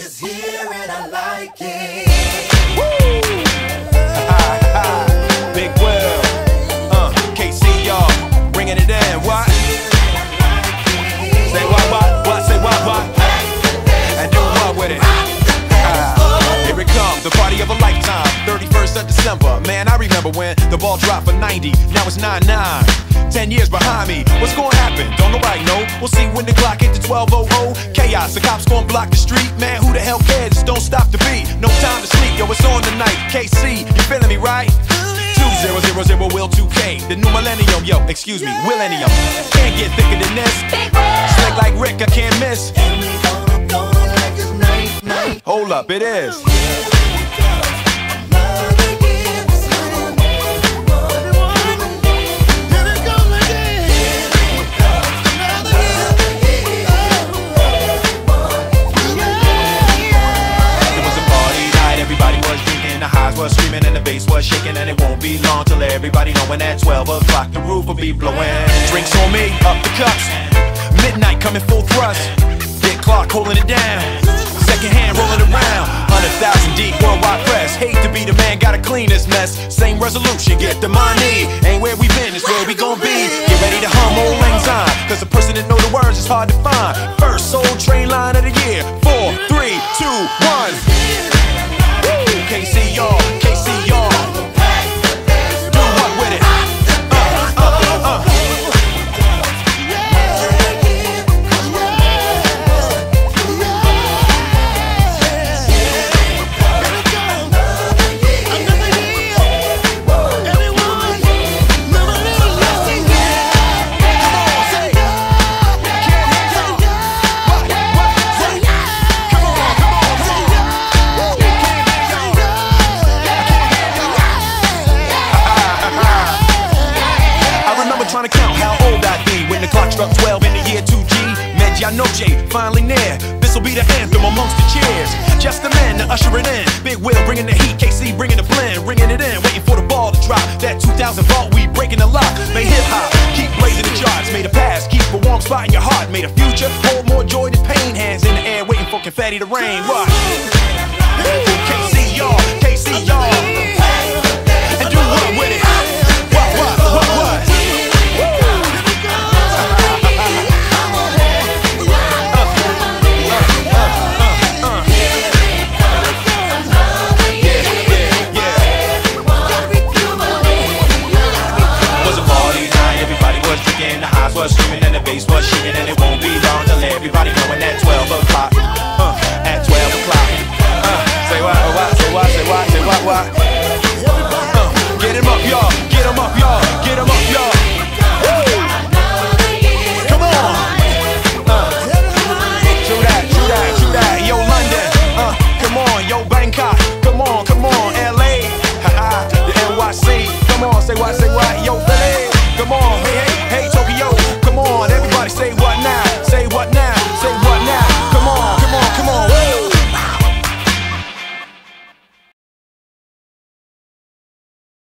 is here and I like it. Woo! Big Will, KC, y'all, bringing it in. What? Say what? Say what? And do what with it? Here it comes, the party of a lifetime. 31st of December, man, I remember when the ball dropped for 90. Now it's 9-9. 10 years behind me, what's gonna happen? Don't nobody know. We'll see when the clock hit to 12:00. Chaos, the cops gonna block the street. Man, who the hell cares? Just don't stop the beat. No time to sleep, yo, it's on tonight. KC, you feeling me, right? 2000 Will 2K, the new millennium, yo, excuse me, Willennium. Can't get thicker than this. Slick like Rick, I can't miss. And we gonna go like it's night. Hold up, it is. Was screaming and the bass was shaking, and it won't be long till everybody knowing at 12 o'clock the roof will be blowing. Drinks on me, up the cups. Midnight coming full thrust. Big clock holding it down. Second hand rolling around. 100,000 deep worldwide press. Hate to be the man, gotta clean this mess. Same resolution, get the money. Ain't where we been, it's where we gon' be. Get ready to hum old lang syne, cause a person that know the words is hard to find. First soul train line of the year. 4, 3, 2, 1. KC, y'all, KC, y'all. Do what with it? Trying to count how old I'd be when the clock struck 12 in the year 2G. Medianoche, finally near. This'll be the anthem amongst the cheers. Just the men to usher it in. Big Will bringing the heat, KC bringing the blend, ringing it in, waiting for the ball to drop. That 2000 vault, we breaking the lock. May hip hop keep blazing the charts. May the past keep a warm spot in your heart. May the future hold more joy than pain. Hands in the air, waiting for confetti to rain. What? KC, y'all, KC, y'all.